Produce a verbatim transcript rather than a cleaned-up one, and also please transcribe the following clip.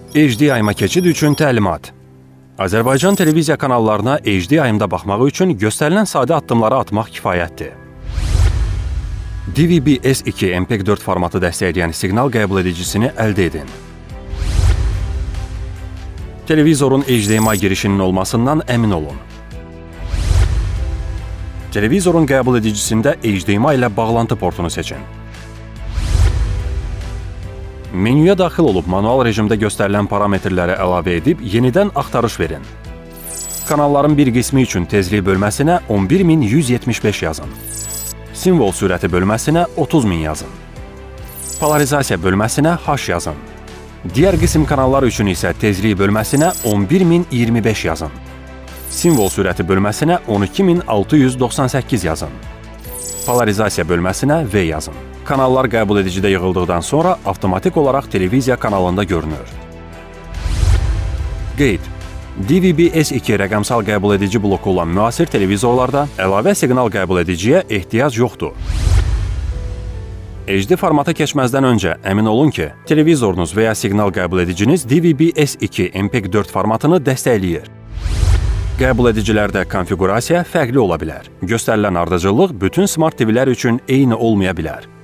H D yayıma keçid üçün təlimat. Azərbaycan televiziya kanallarına H D yayımda baxmaq üçün göstərilən sadə addımları atmaq kifayətdir. D V B S iki M P dörd formatı dəstəkləyən siqnal qəbul edicisini əldə edin. Televizorun H D M I girişinin olmasından əmin olun. Televizorun qəbul edicisində H D M I ilə bağlantı portunu seçin. Menüyə daxil olub manual rejimdə göstərilən parametrləri əlavə edib yenidən axtarış verin. Kanalların bir qismi üçün tezlik bölməsinə on bir min yüz yetmiş beş yazın. Simvol sürəti bölməsinə otuz min yazın. Polarizasiya bölməsinə H yazın. Digər qism kanallar üçün isə tezlik bölməsinə on bir min iyirmi beş yazın. Simvol sürəti bölməsinə on iki min altı yüz doxsan səkkiz yazın. Polarizasiya bölməsinə V yazın. Kanallar qəbul edicidə yığıldıqdan sonra avtomatik olaraq televiziya kanalında görünür. Qeyd. D V B S iki rəqəmsal qəbul edici bloku olan müasir televizorlarda əlavə siqnal qəbul ediciyə ehtiyac yoxdur. H D formata keçməzdən öncə əmin olun ki, televizorunuz və ya siqnal qəbul ediciniz D V B S iki M P dörd formatını dəstəkləyir. Qəbul edicilərdə konfiqurasiya fərqli ola bilər. Göstərilən ardıcıllıq bütün Smart T V'lər üçün eyni olmaya bilər.